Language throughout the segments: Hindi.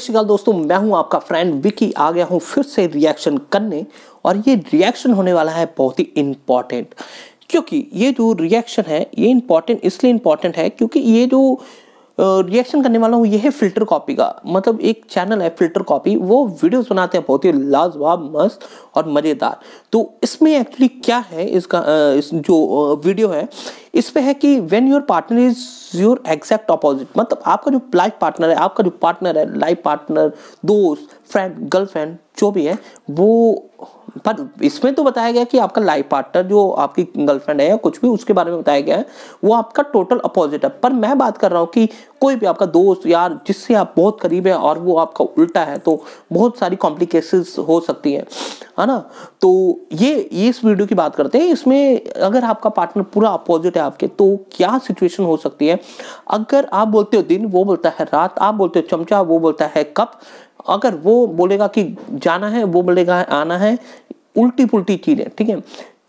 श्री अकाल दोस्तों, मैं हूं आपका फ्रेंड विकी। आ गया हूं फिर से रिएक्शन करने और ये रिएक्शन होने वाला है बहुत ही इम्पॉर्टेंट। क्योंकि ये जो रिएक्शन है ये इम्पॉर्टेंट इसलिए इम्पॉर्टेंट है क्योंकि ये जो रिएक्शन करने वाला हूँ ये है फिल्टर कॉपी का। मतलब एक चैनल है फिल्टर कॉपी, वो वीडियोस बनाते हैं बहुत ही लाजवाब, मस्त और मज़ेदार। तो इसमें एक्चुअली क्या है इसका इस जो वीडियो है इस पे है कि when your partner is your exact opposite, मतलब आपका जो लाइफ पार्टनर है, आपका जो पार्टनर है, लाइफ पार्टनर, दोस्त, फ्रेंड, गर्लफ्रेंड जो भी है वो, पर इसमें तो बताया गया कि आपका लाइफ पार्टनर जो आपकी गर्लफ्रेंड है या कुछ भी उसके बारे में बताया गया है वो आपका टोटल अपोजिट है। पर मैं बात कर रहा हूँ कि कोई भी आपका दोस्त यार जिससे आप बहुत करीब है और वो आपका उल्टा है तो बहुत सारी कॉम्प्लिकेशंस हो सकती है ना। तो ये इस वीडियो की बात करते हैं। इसमें अगर आपका पार्टनर पूरा अपोजिट है आपके तो क्या सिचुएशन हो सकती है। अगर आप बोलते हो दिन, वो बोलता है रात, आप बोलते हो चमचा, वो बोलता है कप, अगर वो बोलेगा कि जाना है, वो बोलेगा आना है, उल्टी पुल्टी चीजें, ठीक है।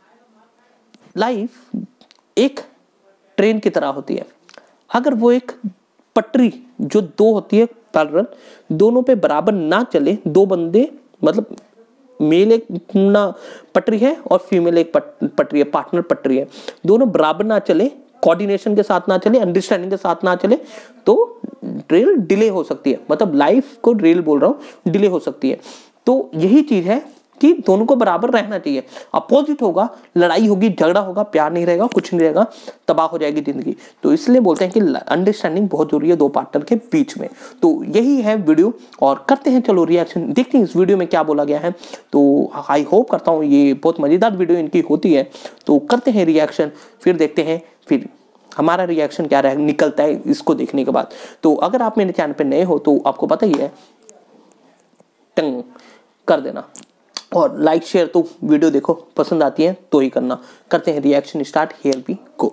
लाइफ एक ट्रेन की तरह होती है। अगर वो एक पटरी जो दो होती है पैरेलल, दोनों पे बराबर ना चले, दो बंदे मतलब मेल एक ना पटरी है और फीमेल एक पटरी है, पार्टनर पटरी है, दोनों बराबर ना चले, कोऑर्डिनेशन के साथ ना चले, अंडरस्टैंडिंग के साथ ना चले तो रेल डिले हो सकती है। मतलब लाइफ को रेल बोल रहा हूँ, डिले हो सकती है। तो यही चीज है कि दोनों को बराबर रहना चाहिए। अपोजिट होगा, लड़ाई होगी, झगड़ा होगा, प्यार नहीं रहेगा, कुछ नहीं रहेगा, तबाह हो जाएगी जिंदगी। तो इसलिए बोलते हैं कि अंडरस्टैंडिंग बहुत जरूरी है दो पार्टनर के बीच में। तो यही है वीडियो और करते हैं, चलो रिएक्शन देखते हैं इस वीडियो में क्या बोला गया है। तो आई होप करता हूँ ये बहुत मजेदार वीडियो इनकी होती है। तो करते हैं रिएक्शन, फिर देखते हैं फिर हमारा रिएक्शन क्या रहा निकलता है इसको देखने के बाद। तो अगर आप मेरे चैनल पे नए हो तो आपको पता ही है, टंग कर देना और लाइक शेयर। तो वीडियो देखो, पसंद आती है तो ही करना। करते हैं reaction start, here we go.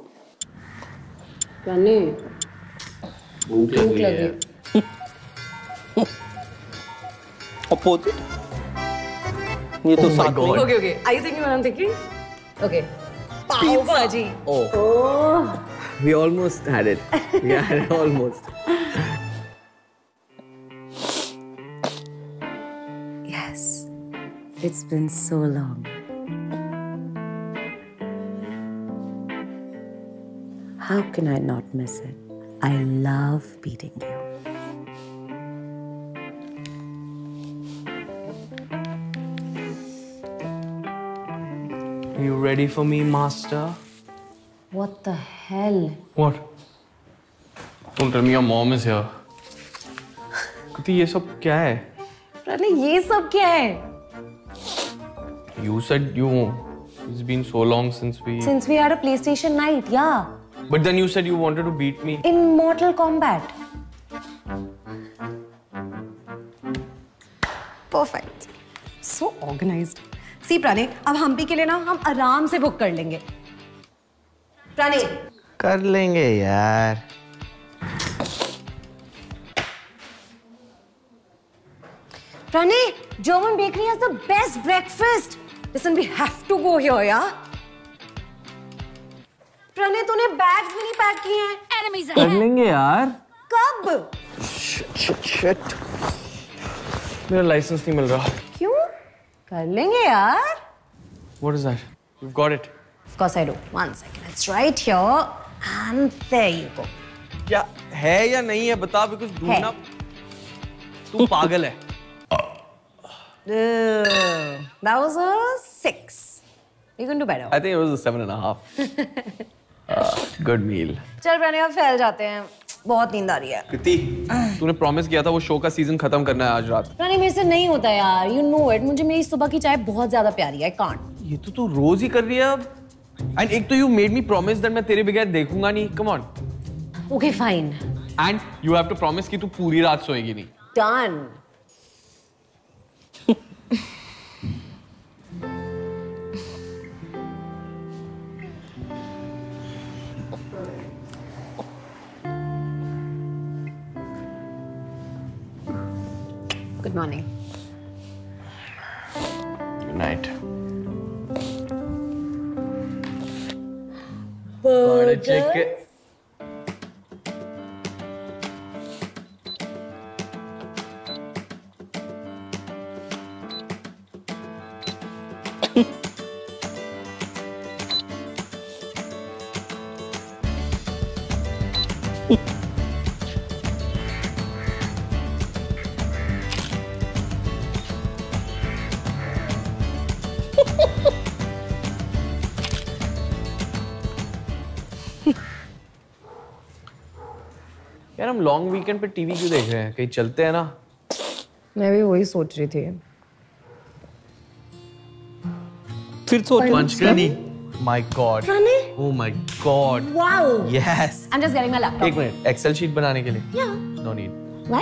भूख लगी है। अपोजिट ये तो साथ में। Okay. Are you thinking what I'm thinking? Okay. Pav Bhaji. Oh. We almost had it. Yeah, almost. Yes. It's been so long. How can I not miss it? I love beating you. Are you ready for me, master? What the hell? What? Don't tell me your mom is here. Kriti, ये सब क्या है? प्रणय, ये सब क्या है? You said it's been so long since we... Since we had a PlayStation night, yeah. But then you said you wanted to beat me. In Mortal Kombat. Perfect. So organized. See Pranay, अब हम भी के लिए ना हम आराम से बुक कर लेंगे। प्रणय कर लेंगे यार। Pranay, German bakery has the best breakfast. Listen, we have to go here, yeah? Pranay, तूने बैग्स भी नहीं पैक किए हैं। कर लेंगे यार। कब? शिट। मेरा लाइसेंस नहीं मिल रहा। क्यों? कर लेंगे यार। What is that? You've got it. Of course I do. One second. It's right here. And there you go. क्या है या नहीं है बता, बिकॉज़ ढूंढना। तू पागल है। That was a 6. You can do better. I think it was a 7.5. Good meal. चल प्रणय, अब फैल जाते हैं, बहुत नींद आ रही है। कृति, तूने प्रॉमिस किया था वो शो का सीजन खत्म करना है आज रात। प्रणय, मेरे से नहीं होता यार, you know it. मुझे मेरी सुबह की चाय बहुत ज्यादा प्यारी है, I can't. ये तो तू रोज ही कर रही है अब। एंड एक तो you made me promise that मैं तेरे बगैर देखूंगा नहीं। Come on. Okay, fine. And you have to promise कि तू पूरी रात सोएगी नहीं। Done. Good morning. Good night. Burger. यार हम लॉन्ग वीकेंड पे टीवी क्यों देख रहे हैं? कहीं चलते हैं ना? मैं भी वही सोच रही थी। फिर सोच Panchkarni. My God. Pranay? Oh my God. Wow. Yes. I'm just getting my laptop. एक मिनट, एक्सेल शीट बनाने के लिए? Yeah. No need. Why?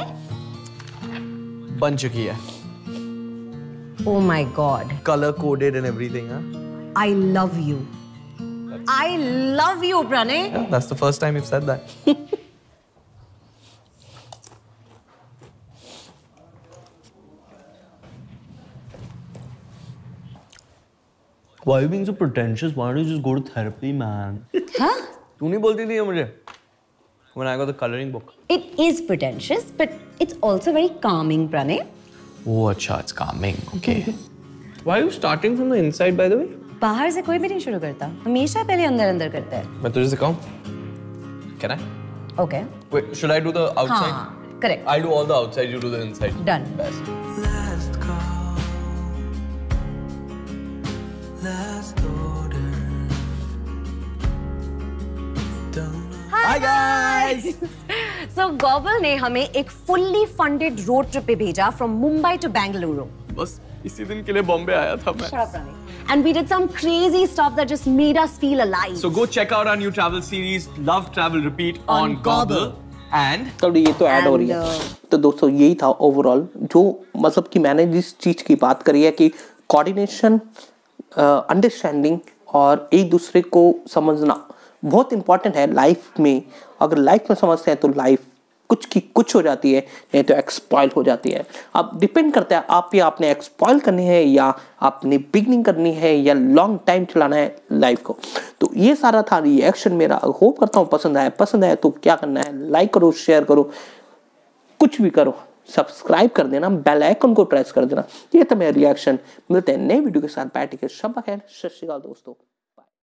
बन चुकी है। Oh my God. Color coded and everything, huh? I love you. I love you, Pranay. Yeah, that's the first time you've said that. Why are you being so pretentious? Why don't you just go to therapy, man? Huh? तू नहीं बोलती थी मुझे? When I got the coloring book. It is pretentious, but it's also very calming, Pranay. Oh, अच्छा, it's calming. Okay. Why are you starting from the inside, by the way? बाहर से कोई भी नहीं शुरू करता, हमेशा पहले अंदर अंदर करता है। मैं तुझे सिखाऊं? Can I? Okay. Wait, should I do the outside? हाँ, correct. I do all the outside, you do the inside. Done. Best. Hi guys. So Gobble ने हमें एक fully funded road trip पे भेजा from Mumbai to Bengaluru. बस इसी दिन के लिए बॉम्बे आया था मैं. Shut up, Pranay. And we did some crazy stuff that just made us feel alive. So go check out our new travel series, Love Travel Repeat on Gobble. And तो ये तो ऐड हो रही है। तो दोस्तों यही था ओवरऑल जो मतलब कि मैंने जिस चीज़ की बात करी है कि कोऑर्डिनेशन, अंडरस्टैंडिंग और एक दूसरे को समझना बहुत इंपॉर्टेंट है लाइफ में। अगर लाइफ में समझते हैं तो लाइफ कुछ की कुछ हो जाती है, नहीं तो एक्सपॉइल हो जाती है। अब डिपेंड करता है आप या आपने एक्सपॉइल करनी है या आपने बिगनिंग करनी है या लॉन्ग टाइम चलाना है लाइफ को। तो ये सारा था रिएक्शन मेरा। होप करता हूँ पसंद आया तो क्या करना है, लाइक करो, शेयर करो, कुछ भी करो, सब्सक्राइब कर देना, बेल आइकन को प्रेस कर देना। ये था मेरा रिएक्शन। मिलते हैं नए वीडियो के साथ। बैठ के शब्बा खैर, सत श्री अकाल दोस्तों।